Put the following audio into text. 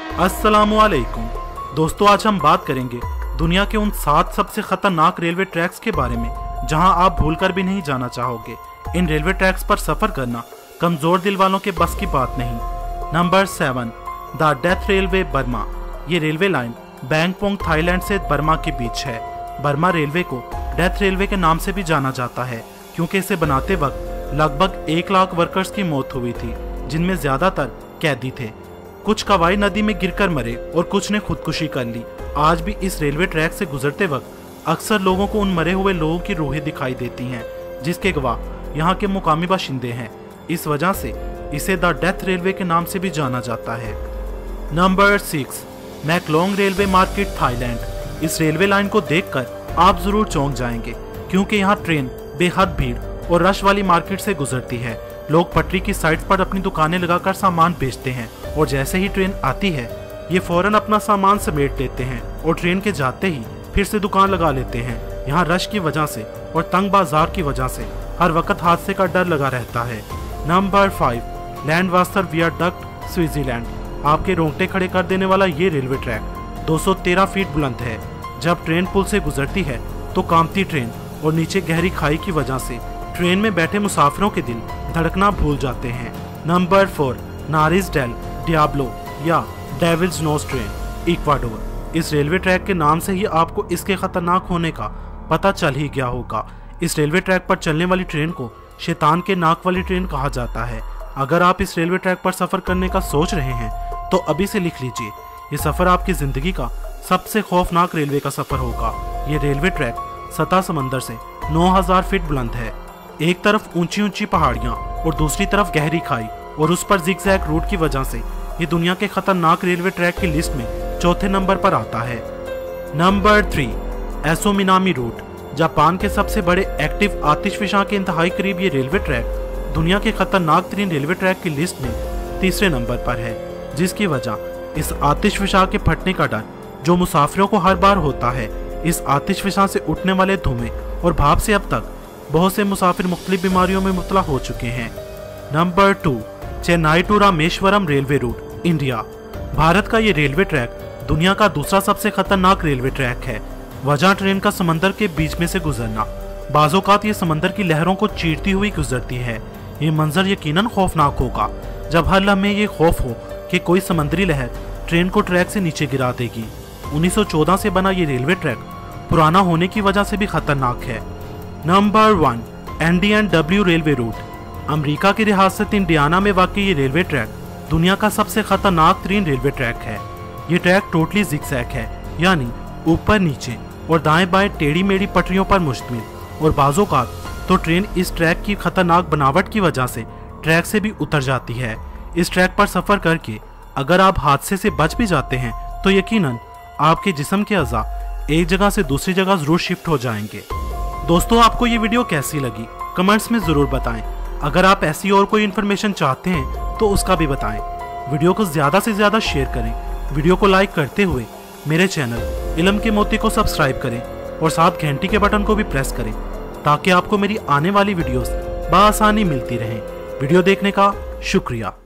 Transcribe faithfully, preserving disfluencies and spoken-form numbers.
अस्सलामुअलैकुम दोस्तों, आज हम बात करेंगे दुनिया के उन सात सबसे खतरनाक रेलवे ट्रैक्स के बारे में जहां आप भूलकर भी नहीं जाना चाहोगे। इन रेलवे ट्रैक्स पर सफर करना कमजोर दिल वालों के बस की बात नहीं। Number seven, the death railway Burma. ये रेलवे लाइन बैंकॉक थाईलैंड से बर्मा के बीच है। बर्मा रेलवे को डेथ रेलवे के नाम से भी जाना जाता है क्योंकि इसे बनाते वक्त लगभग एक लाख वर्कर्स की मौत हुई थी, जिनमें ज्यादातर कैदी थे। कुछ कवाई नदी में गिरकर मरे और कुछ ने खुदकुशी कर ली। आज भी इस रेलवे ट्रैक से गुजरते वक्त अक्सर लोगों को उन मरे हुए लोगों की रूहें दिखाई देती हैं, जिसके गवाह यहाँ के मुकामी बाशिंदे हैं। इस वजह से इसे द डेथ रेलवे के नाम से भी जाना जाता है। Number six, Maeklong railway market Thailand. इस रेलवे लाइन को देखकर आप जरूर चौंक जाएंगे क्योंकि यहाँ ट्रेन बेहद भीड़ और रश वाली मार्केट से गुजरती है। लोग पटरी की साइड पर अपनी दुकानें लगाकर सामान बेचते हैं और जैसे ही ट्रेन आती है ये फौरन अपना सामान समेट लेते हैं और ट्रेन के जाते ही फिर से दुकान लगा लेते हैं। यहाँ रश की वजह से और तंग बाजार की वजह से हर वक्त हादसे का डर लगा रहता है। Number five, Landwasser viaduct Switzerland. आपके रोंगटे खड़े कर देने वाला ये रेलवे ट्रैक दो सौ तेरह फीट बुलंद है। जब ट्रेन पुल से गुजरती है तो कांपती ट्रेन और नीचे गहरी खाई की वजह से ट्रेन में बैठे मुसाफिरों के दिल धड़कना भूल जाते हैं। Number four, Nariz del Diablo या डेविल्स नोज ट्रेन, इक्वाडोर। इस रेलवे ट्रैक के नाम से ही आपको इसके खतरनाक होने का पता चल ही गया होगा। इस रेलवे ट्रैक पर चलने वाली ट्रेन को शैतान के नाक वाली ट्रेन कहा जाता है। अगर आप इस रेलवे ट्रैक पर सफर करने का सोच रहे हैं तो अभी से लिख लीजिए, ये सफर आपकी जिंदगी का सबसे खौफनाक रेलवे का सफर होगा। ये रेलवे ट्रैक सतह समंदर से नौ हज़ार फीट बुलंद है। एक तरफ ऊंची ऊंची पहाड़ियां और दूसरी तरफ गहरी खाई और उस पर जिगजैग रूट की वजह से ये दुनिया के खतरनाक रेलवे ट्रैक की लिस्ट में चौथे नंबर पर आता है। Number three, Aso Minami route. Japan के सबसे बड़े एक्टिव आतिशफिशां के इंतहाई करीब ये रेलवे ट्रैक दुनिया के खतरनाक तरीन रेलवे ट्रैक की लिस्ट में तीसरे नंबर पर है, जिसकी वजह इस आतिशफिशां के फटने का डर जो मुसाफिरों को हर बार होता है। इस आतिशफिशां से उठने वाले धुएं और भाप से अब तक बहुत से मुसाफिर मुख्तलिफ बीमारियों में मुब्तला हो चुके हैं। Number two, Chennai to Rameswaram railway route, India. भारत का ये रेलवे ट्रैक दुनिया का दूसरा सबसे खतरनाक रेलवे ट्रैक है। वजह ट्रेन का समंदर के बीच में से गुजरना। बाज़ोकात ये समंदर की लहरों को चीरती हुई गुजरती है। ये मंजर यकीनन खौफनाक होगा जब हर लम्हे ये खौफ हो कि कोई समंदरी लहर ट्रेन को ट्रैक से नीचे गिरा देगी। उन्नीस सौ चौदह से बना ये रेलवे ट्रैक पुराना होने की वजह से भी खतरनाक है। Number one, N D and W railway route. America की रियासत इंडियाना में वाक़ई ये रेलवे ट्रैक दुनिया का सबसे खतरनाक तरीन रेलवे ट्रैक है। ये ट्रैक टोटली जिगजैग है, यानी ऊपर नीचे और दाएं बाएं टेढ़ी मेढ़ी पटरियों पर मुश्तमिल, और बाज़ोकात तो ट्रेन इस ट्रैक की खतरनाक बनावट की वजह से ट्रैक से भी उतर जाती है। इस ट्रैक पर सफर करके अगर आप हादसे से बच भी जाते हैं तो यकीनन आपके जिस्म के अज़ा एक जगह से दूसरी जगह जरूर शिफ्ट हो जाएंगे। दोस्तों, आपको ये वीडियो कैसी लगी कमेंट्स में जरूर बताएं। अगर आप ऐसी और कोई इन्फॉर्मेशन चाहते हैं तो उसका भी बताएं। वीडियो को ज्यादा से ज्यादा शेयर करें। वीडियो को लाइक करते हुए मेरे चैनल इल्म के मोती को सब्सक्राइब करें और साथ घंटी के बटन को भी प्रेस करें ताकि आपको मेरी आने वाली वीडियोस बआसानी मिलती रहें। वीडियो देखने का शुक्रिया।